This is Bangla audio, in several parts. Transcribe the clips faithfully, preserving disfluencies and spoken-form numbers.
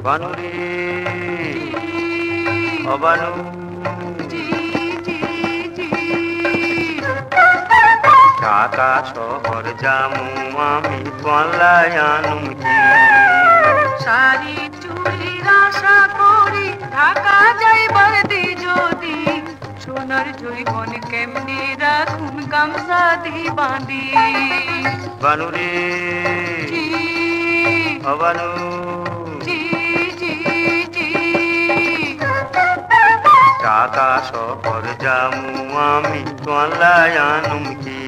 বানুরে অবানু ঢাকা শহর জামু আমি তোয়াল্লায় আনুম কি সারি চুরির আশা করি ঢাকা যাইবার দি যদি সোনার জৈবন কেমনি রাখুন গামছা দি বাঁধি বানুরে অবানু ঢাকা শহর জামু আমি তোয়াল্লায় আনুম কি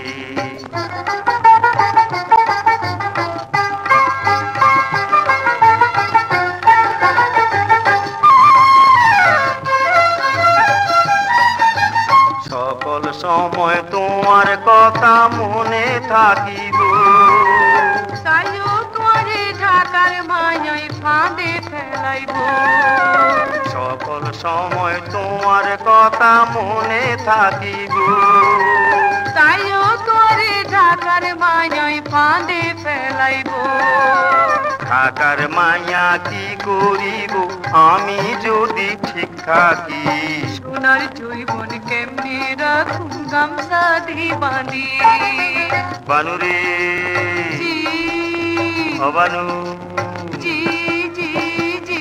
সকল সময় তোমার কথা মনে থাকিব তাইও তোরে ঢাকার মায়ায় ফাঁদে ফেলাইব সকল সময় তোমার কথা মনে থাকিব তাইও তোরে ঢাকার মায়ায় ফাঁদে ফেলাইব ঢাকার মায়া কি করিব আমি যদি ঠিক থাকি সোনার জৈবন কেমনি রাখুন গামছা দি বাঁধি বানুরে অবানু জি জি জি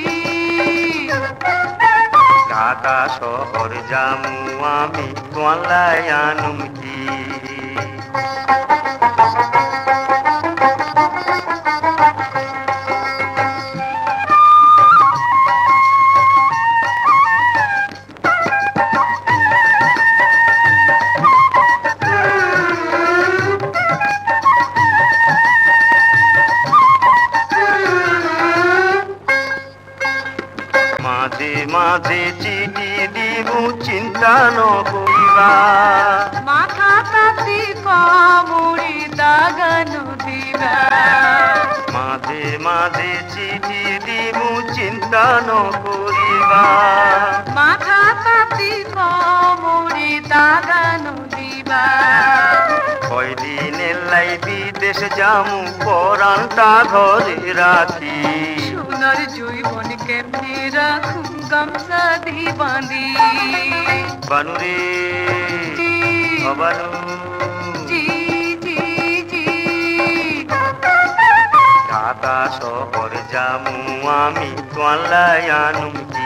ঢাকা শহর জামু আমি তোয়াল্লায় আনুম কি মাঝে মাঝে চিঠি দিব চিন্তা ন করিবা মাথা তাতি কামড়ি দাগানো দিবা মাঝে মাঝে চিঠি দিব চিন্তা ন করিবা মাথা তাতি কামড়ি দাগানো দিবা কয়দিনের লাই বিদেশ জামু পরানটা ঘরে রাখি সোনার জৈবন কেমনি রাখুন গামছা দি বাঁধি বানুরে অবানু জি জি জি ঢাকা শহর জামু আমি তোয়াল্লায় আনুম কি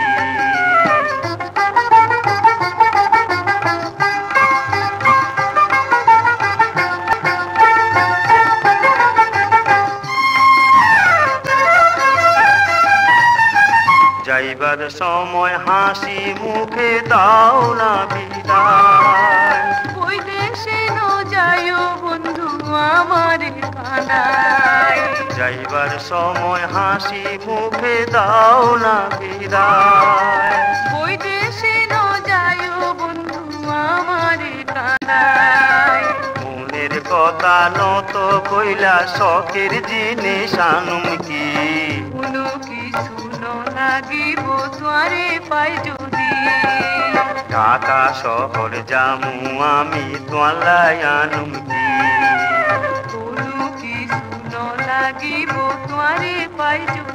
যাইবার সময় হাসি মুখে দাও না বিদায় ওই দেশে ন যাইও বন্ধু আমার কানায় যাইবার সময় হাসি মুখে দাও না বিদায় ওই দেশে ন যাইও বন্ধু আমার কানায় মনের কথা নত কইলা শখের জিনিস আনুম কি কোনো কিছু ন লাগিব তোরে পাই যদি ঢাকা শহর জামু আমি তোয়াল্লায় আনুম কি কোনো কিছু ন লাগিব তোরে পাই যদি